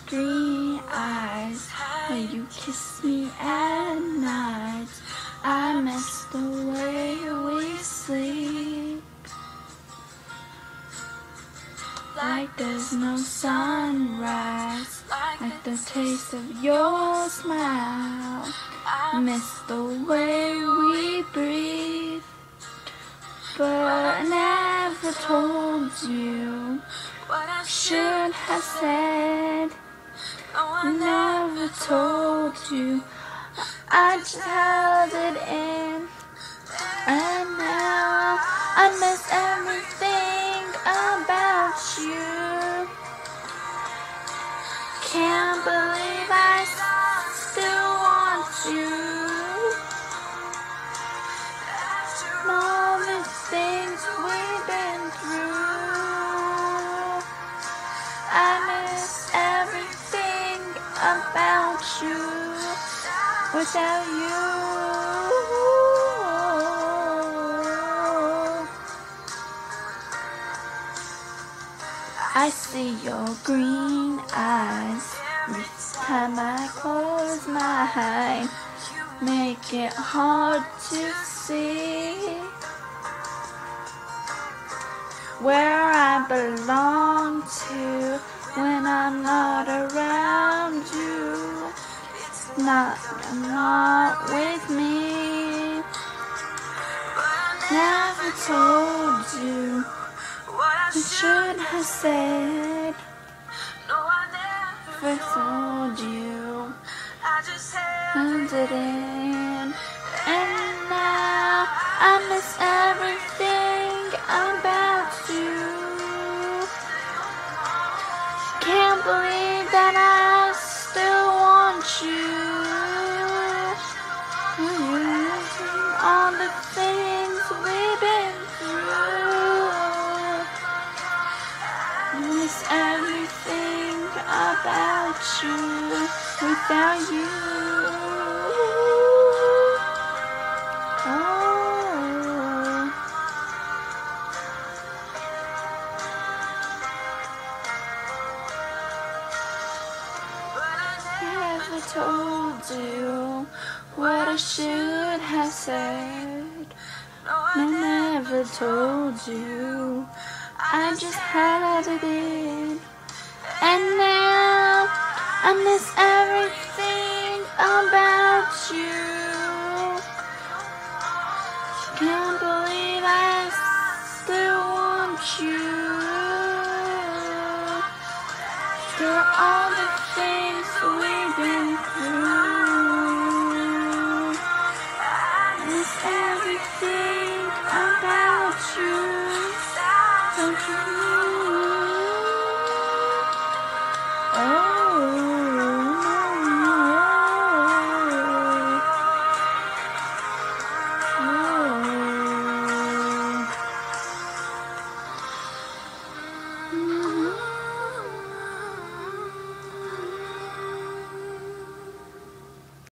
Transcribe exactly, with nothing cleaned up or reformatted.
green eyes, when you kiss me at night. I miss the way we sleep, like there's no sunrise, like the taste of your smile. Miss the way we breathe, but I never told you what I should have said. I never told you, I just held it in. And now I miss everything about you. Can't believe I still want you. All the things we've been through, I miss everything about you without you. I see your green eyes every time I close my eyes, make it hard to see where I belong to when I'm not around you. Not, not with me. Never told you what I should have said. Never told you, I just held it in. And now I miss everything about you. Can't believe that I still want you. All the things we've been through, I miss everything about you without you. Oh. I never told you what I should have said. I never told you, I just held it in. And now I miss everything about you. Can't believe I still want you. After all the things we've been through,